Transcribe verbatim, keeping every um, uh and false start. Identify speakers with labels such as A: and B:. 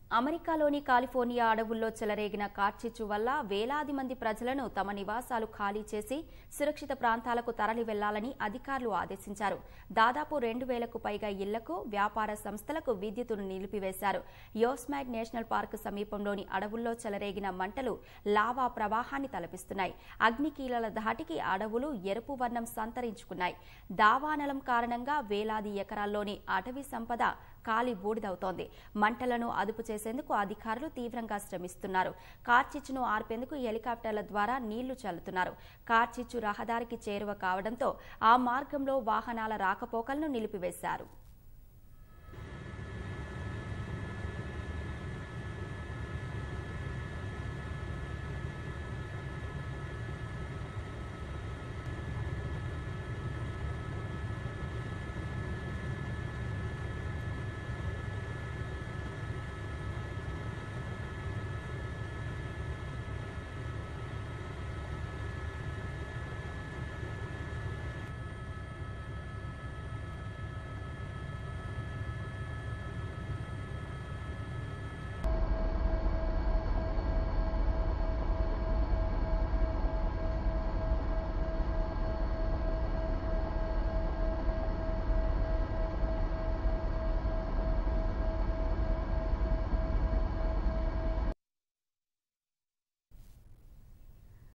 A: అమెరికాలోని కాలిఫోర్నియా అడవుల్లో చెలరేగిన కార్చిచ్చు వల్ల వేలాది మంది ప్రజలను తమ నివాసాలు ఖాళీ చేసి సురక్షిత ప్రాంతాలకు తరలి వెళ్లాలని అధికారులు ఆదేశించారు. దాదాపు రెండు వేలకు పైగా ఇళ్లకు, వ్యాపార సంస్థలకు విద్యుత్తును నిలిపివేశారు. యోస్మాగ్ నేషనల్ పార్క్ సమీపంలోని అడవుల్లో చెలరేగిన మంటలు లావా ప్రవాహాన్ని తలపిస్తున్నాయి. అగ్నికీలల ధాటికి అడవులు ఎరుపు వర్ణం సంతరించుకున్నాయి. దావానలం కారణంగా వేలాది ఎకరాల్లోని అటవీ సంపద కాలి బూడిదవుతోంది. మంటలను అదుపు చేసేందుకు అధికారులు తీవ్రంగా శ్రమిస్తున్నారు. కార్చిచ్చును ఆర్పేందుకు హెలికాప్టర్ల ద్వారా నీళ్లు చల్లుతున్నారు. కార్చిచ్చు రహదారికి చేరువ కావడంతో ఆ మార్గంలో వాహనాల రాకపోకలను నిలిపివేశారు.